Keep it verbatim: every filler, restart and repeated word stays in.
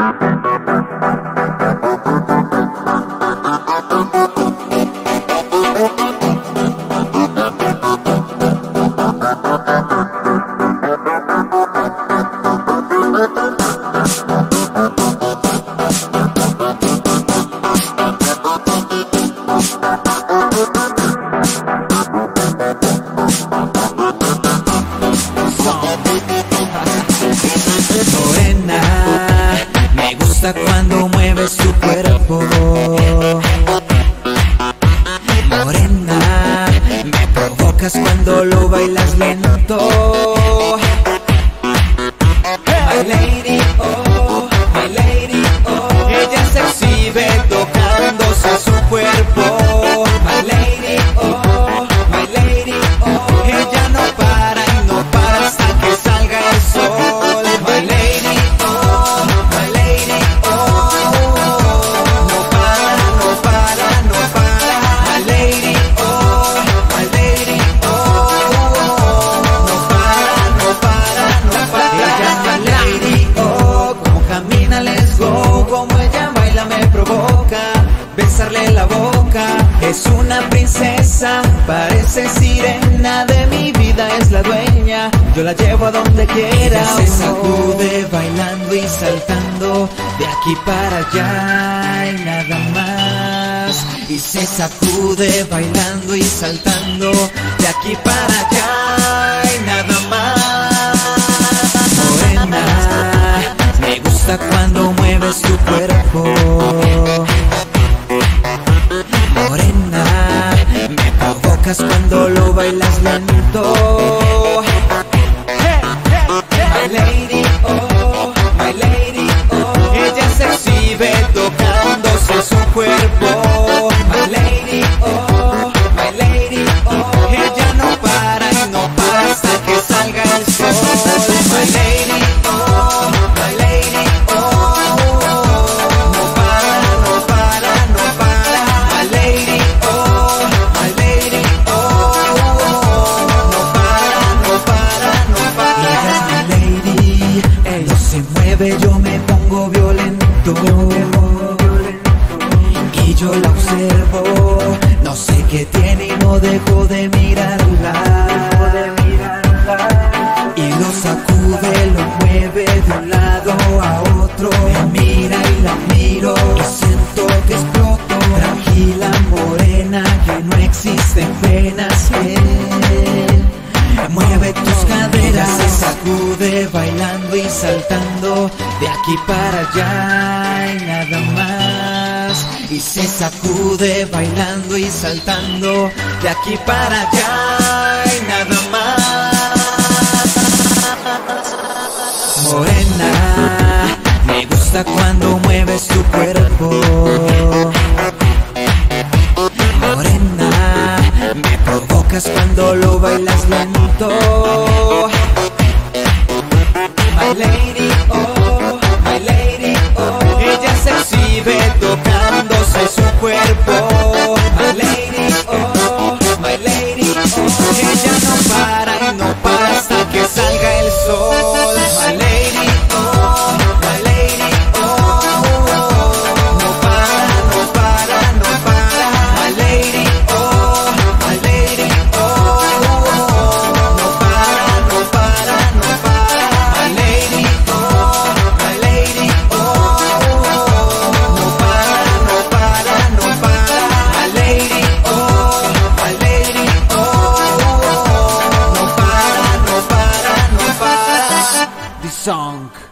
Morena, me gusta cuando mueves tu cuerpo. Morena, me provocas cuando lo bailas lento. My lady, oh, my lady, oh. Ella se exhibe tocándose su cuerpo. My lady, oh, my lady, oh. Ella no para y no para hasta que salga el sol. My lady, oh, my lady, oh. No para, no para, no para. My lady, oh, my lady, oh. No para, no para, no para. Ella es my lady, oh. Como camina, let's go. Como ella baila me provoca besarle la boca. Es una princesa, parece sirena, de mi vida es la dueña. Yo la llevo a donde quiera. Ella se sacude bailando y saltando de aquí para allá y nada más. Y se sacude bailando y saltando de aquí para allá y nada más. Morena, me gusta cuando mueves tu cuerpo. Morena, me provocas cuando lo bailas lento. My lady, oh, my lady, oh. Ella se exhibe tocándose su cuerpo. My lady, oh, my lady, oh. Ella no para y no para hasta que salga el sol. My lady, oh, my lady, oh. No para, no para, no para. My lady, oh, my lady, oh. No para, no para, no para. Ella es my lady, ella se mueve, yo me pongo violento. Y yo la observo, no sé qué tiene y no dejo de mirarla. Y lo sacude, lo mueve de un lado a otro. Me mira y la miro y siento que exploto. Tranquila morena, que no existen penas. Bien, mueve tus caderas. Se sacude bailando y saltando de aquí para allá y nada más. Y se sacude bailando y saltando de aquí para allá y nada más. Morena, me gusta cuando mueves tu cuerpo. Morena, me provocas cuando lo bailas lento. My lady, oh, my lady, oh. Ella se exhibe tocándose su cuerpo. My lady, oh, my lady, oh. Ella no para y no para hasta que salga el sol. My lady, oh, my lady, oh. No para, no para, no para. My lady, oh, my lady, oh. No para, no para, no para. My lady, oh, my lady, oh. No para, no para, no para. My lady, oh, my lady, oh. No para, no para, no para. The song.